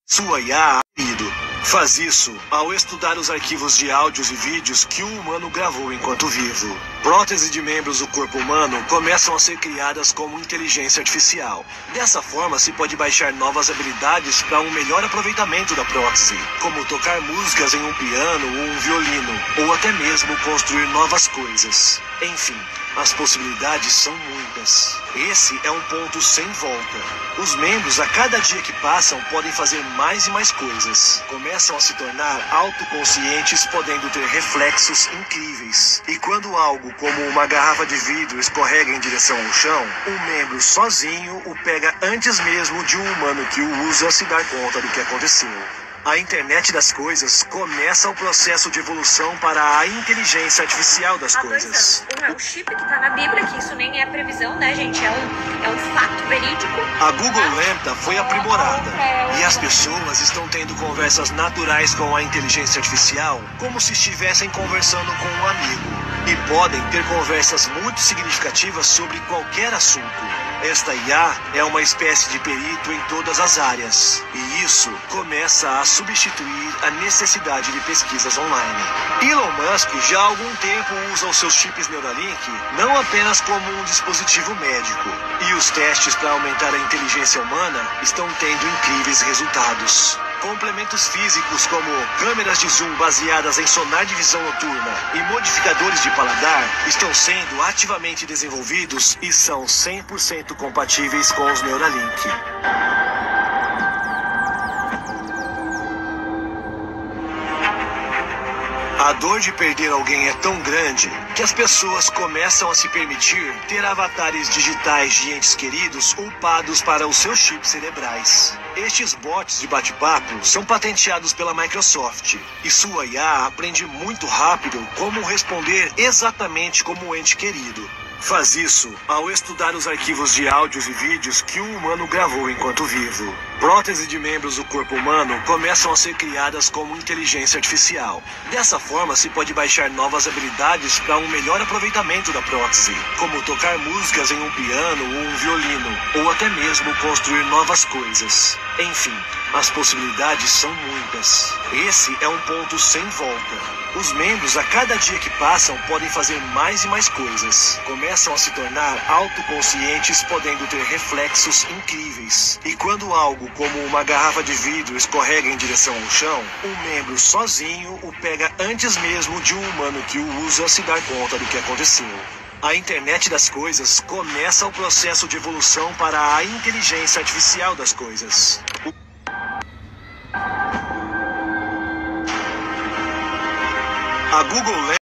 Sua IA faz isso ao estudar os arquivos de áudios e vídeos que o humano gravou enquanto vivo. Próteses de membros do corpo humano começam a ser criadas como inteligência artificial. Dessa forma, se pode baixar novas habilidades para um melhor aproveitamento da prótese, como tocar músicas em um piano ou um violino, ou até mesmo construir novas coisas. Enfim, as possibilidades são muitas. Esse é um ponto sem volta. Os membros, a cada dia que passam, podem fazer mais e mais coisas. Começam a se tornar autoconscientes, podendo ter reflexos incríveis. E quando algo como uma garrafa de vidro escorrega em direção ao chão, o membro sozinho o pega antes mesmo de um humano que o usa se dar conta do que aconteceu. A internet das coisas começa o processo de evolução para a inteligência artificial das coisas. O chip que tá na Bíblia, que isso nem é previsão, né, gente? É um fato verídico. A Google Lambda foi aprimorada e as pessoas estão tendo conversas naturais com a inteligência artificial, como se estivessem conversando com um amigo. E podem ter conversas muito significativas sobre qualquer assunto. Esta IA é uma espécie de perito em todas as áreas, e isso começa a substituir a necessidade de pesquisas online. Elon Musk já há algum tempo usa os seus chips Neuralink não apenas como um dispositivo médico, e os testes para aumentar a inteligência humana estão tendo incríveis resultados. Complementos físicos como câmeras de zoom baseadas em sonar de visão noturna e modificadores de paladar estão sendo ativamente desenvolvidos e são 100% compatíveis com os Neuralink. A dor de perder alguém é tão grande que as pessoas começam a se permitir ter avatares digitais de entes queridos upados para os seus chips cerebrais. Estes bots de bate-papo são patenteados pela Microsoft e sua IA aprende muito rápido como responder exatamente como o ente querido. Faz isso ao estudar os arquivos de áudios e vídeos que o humano gravou enquanto vivo. Próteses de membros do corpo humano começam a ser criadas como inteligência artificial. Dessa forma, se pode baixar novas habilidades para um melhor aproveitamento da prótese, como tocar músicas em um piano ou um violino, ou até mesmo construir novas coisas. Enfim, as possibilidades são muitas. Esse é um ponto sem volta. Os membros, a cada dia que passam, podem fazer mais e mais coisas. Começam a se tornar autoconscientes, podendo ter reflexos incríveis. E quando algo como uma garrafa de vidro escorrega em direção ao chão, o membro sozinho o pega antes mesmo de um humano que o usa se dar conta do que aconteceu. A internet das coisas começa o processo de evolução para a inteligência artificial das coisas. A Google